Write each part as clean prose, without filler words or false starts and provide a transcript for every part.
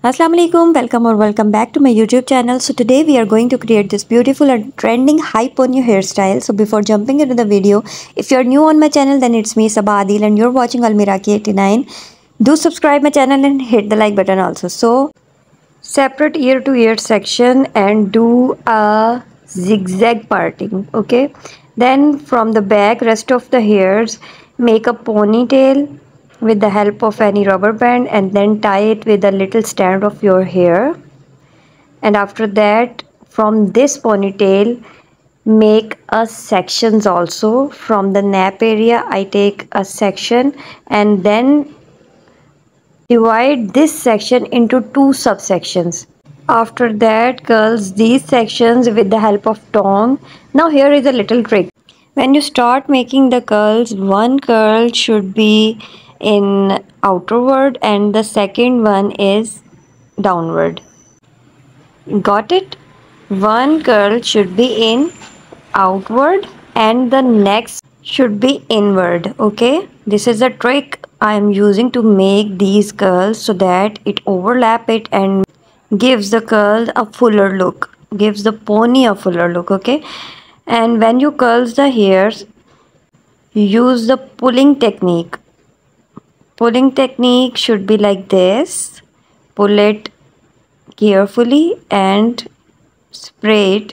Assalamu alaikum, welcome back to my YouTube channel. So today we are going to create this beautiful and trending high pony hairstyle. So before jumping into the video, if you're new on my channel, then it's me Sabah Adil and you're watching Almiraki89. Do subscribe my channel and hit the like button also. So separate ear to ear section and do a zigzag parting, okay? Then from the back, rest of the hairs, make a ponytail with the help of any rubber band and then tie it with a little strand of your hair. And after that, from this ponytail, make a sections also. From the nape area, I take a section and then divide this section into two subsections. After that, curls these sections with the help of tongue. Now here is a little trick. When you start making the curls, one curl should be in outward and the second one is downward. Got it? One curl should be in outward and the next should be inward. Okay, this is a trick I am using to make these curls so that it overlap it and gives the curl a fuller look, gives the pony a fuller look. Okay, and when you curls the hairs, use the pulling technique. Pulling technique should be like this. Pull it carefully and spray it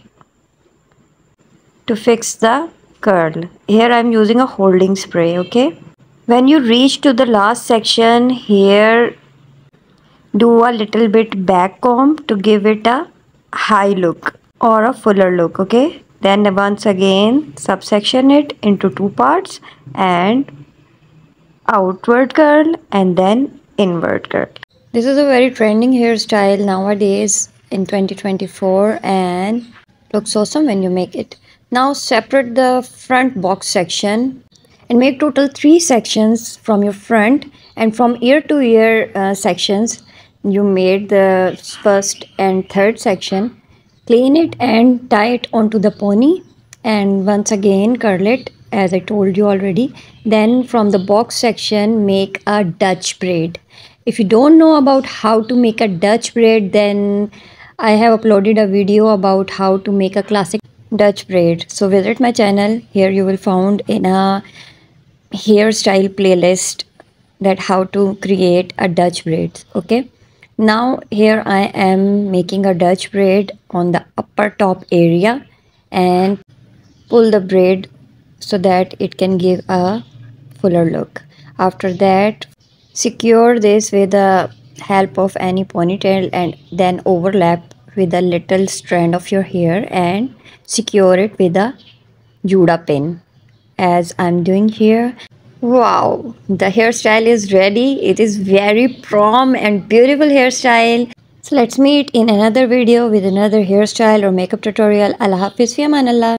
to fix the curl. Here I am using a holding spray. Okay, when you reach to the last section, here do a little bit back comb to give it a high look or a fuller look. Okay, then once again subsection it into two parts and outward curl and then inward curl. This is a very trending hairstyle nowadays in 2024 and looks awesome when you make it. Now separate the front box section and make total 3 sections from your front, and from ear to ear sections you made the first and third section. Clean it and tie it onto the pony and once again curl it as I told you already. Then from the box section make a Dutch braid. If you don't know about how to make a Dutch braid, then I have uploaded a video about how to make a classic Dutch braid. So visit my channel. Here you will find in a hairstyle playlist that how to create a Dutch braid. Okay, now here I am making a Dutch braid on the upper top area and pull the braid so that it can give a fuller look. After that, secure this with the help of any ponytail and then overlap with a little strand of your hair and secure it with a Juda pin as I'm doing here. Wow, the hairstyle is ready. It is very prom and beautiful hairstyle. So let's meet in another video with another hairstyle or makeup tutorial. Allah Hafiz, fi aman Allah.